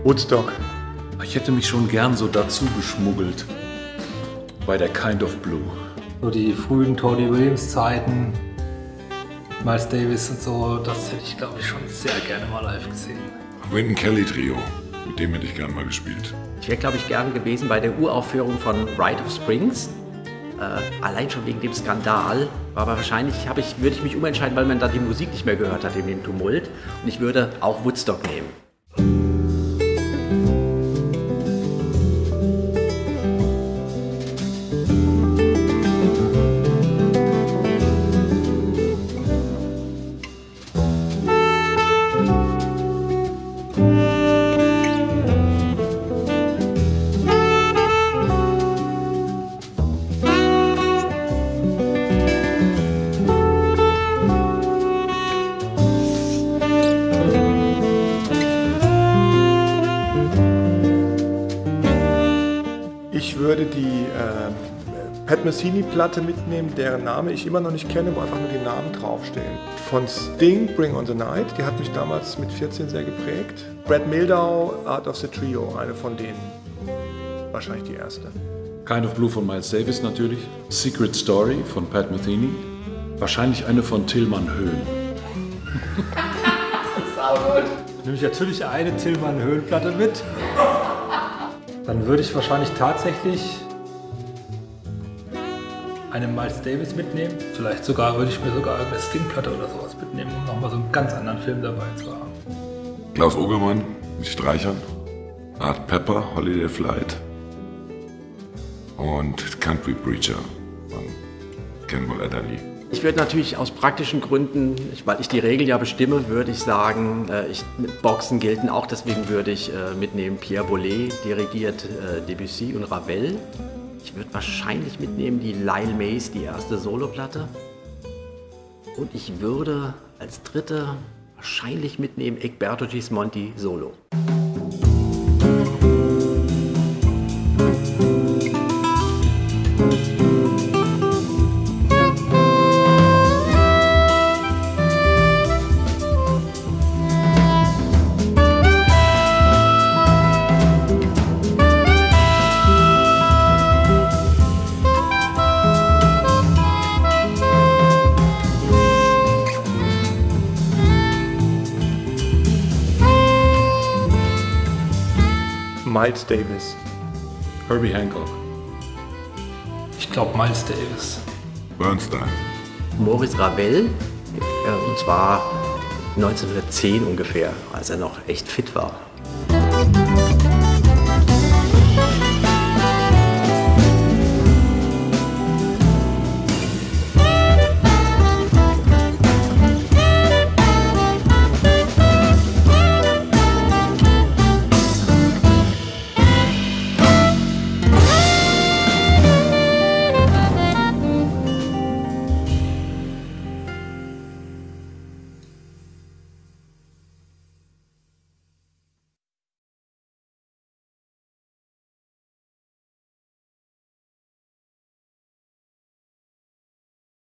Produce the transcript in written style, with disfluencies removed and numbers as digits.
Woodstock. Ich hätte mich schon gern so dazu geschmuggelt. Bei der Kind of Blue. So die frühen Tony Williams Zeiten, Miles Davis und so, das hätte ich glaube ich schon sehr gerne mal live gesehen. Wynton Kelly Trio, mit dem hätte ich gern mal gespielt. Ich wäre glaube ich gern gewesen bei der Uraufführung von Rite of Springs. Allein schon wegen dem Skandal. Aber wahrscheinlich würde ich mich umentscheiden, weil man da die Musik nicht mehr gehört hat in dem Tumult. Und ich würde auch Woodstock nehmen. Ich würde die Pat Metheny-Platte mitnehmen, deren Name ich immer noch nicht kenne, wo einfach nur die Namen draufstehen. Von Sting, Bring on the Night, die hat mich damals mit 14 sehr geprägt. Brad Mehldau, Art of the Trio, eine von denen. Wahrscheinlich die erste. Kind of Blue von Miles Davis natürlich. Secret Story von Pat Metheny. Wahrscheinlich eine von Tillmann Höhn. Nehme ich natürlich eine Tillmann Höhn-Platte mit. Dann würde ich wahrscheinlich tatsächlich eine Miles Davis mitnehmen. Vielleicht würde ich mir sogar eine Sting-Platte oder sowas mitnehmen, um nochmal so einen ganz anderen Film dabei zu haben. Klaus Ogermann mit Streichern, Art Pepper, Holiday Flight und Country Preacher von Kenmore Adderley. Ich würde natürlich aus praktischen Gründen, weil ich die Regel ja bestimme, würde ich sagen, Boxen gelten auch, deswegen würde ich mitnehmen Pierre Boulez, dirigiert Debussy und Ravel. Ich würde wahrscheinlich mitnehmen die Lyle Mays, die erste Soloplatte. Und ich würde als dritte wahrscheinlich mitnehmen Egberto Gismonti Solo. Miles Davis. Herbie Hancock. Ich glaube Miles Davis. Bernstein. Maurice Ravel, und zwar 1910 ungefähr, als er noch echt fit war.